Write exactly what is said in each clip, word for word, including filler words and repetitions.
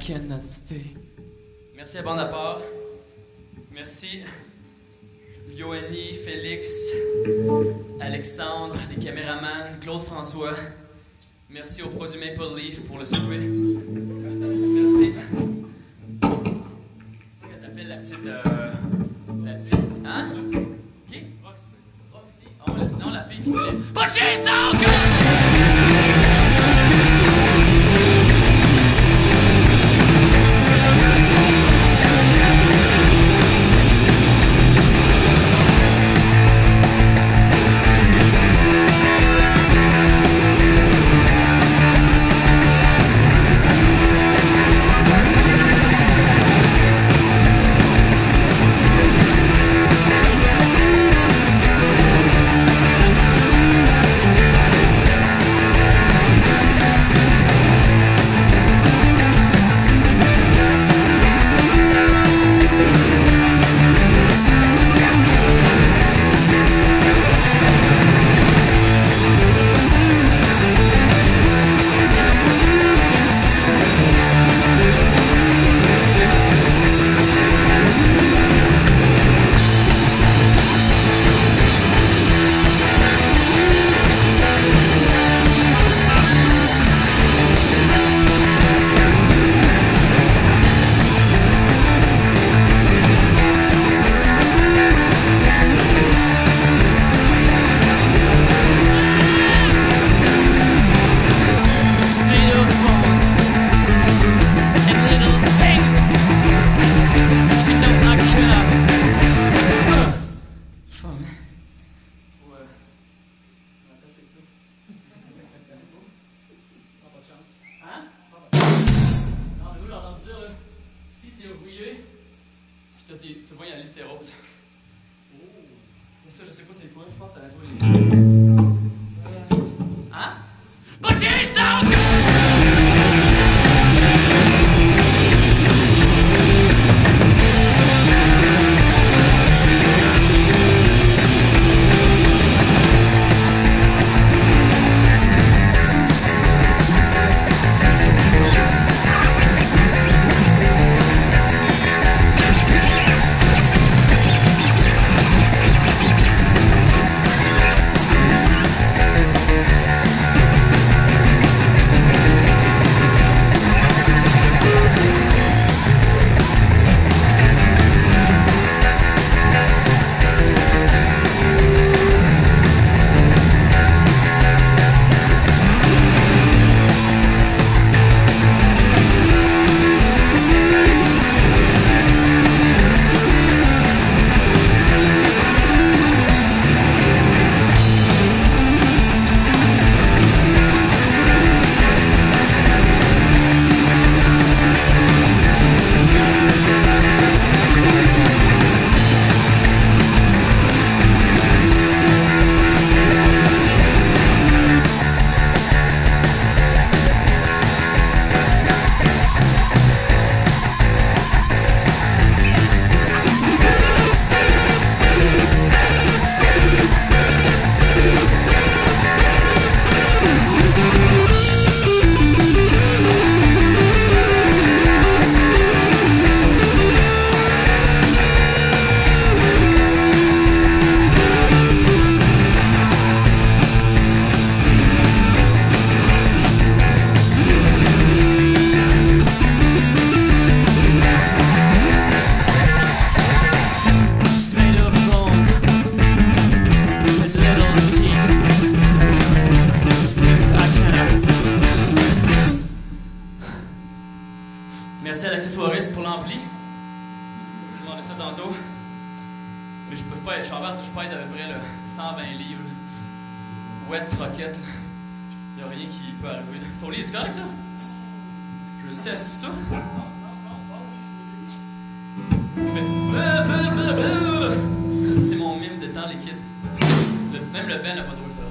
cannot speak. Merci à bande à part. Merci Yoanny, Félix, Alexandre, les caméramans, Claude François. Merci au produit Maple Leaf pour le souper. Merci. Comment elle s'appelle la petite... Euh, la petite... Hein? Qui? Roxy. Roxy. Oh, la, non, la fille qui fait... Pusher son cœur! Tu vois, il y a la listérose. Oh. Mais ça, je sais pas c'est quoi. Je pense que ça va être les... Hein? But she's so good! Merci à l'accessoiriste pour l'ampli. J'ai demandé ça tantôt. Mais je peux pas être chambard parce que je pèse à peu près là, cent vingt livres. Wet croquette. Il n'y a rien qui peut arriver. Ton lit, est-tu correct, toi? Je veux juste assis sur toi? Tu fais. Ça, c'est mon mime de temps liquide. Le, même le Ben n'a pas trouvé ça.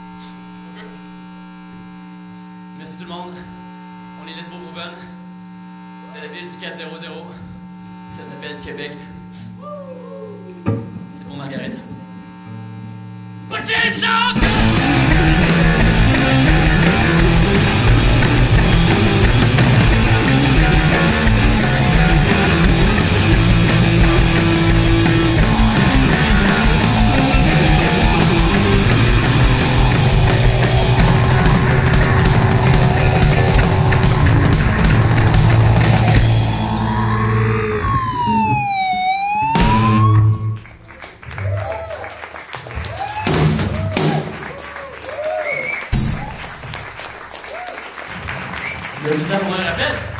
Merci tout le monde. On est Les Beaux-Vrouven. De la ville du quatre zéro zéro. Ça s'appelle Québec. C'est pour Margaret. But she's so good! Vous êtes prêts pour un rappel?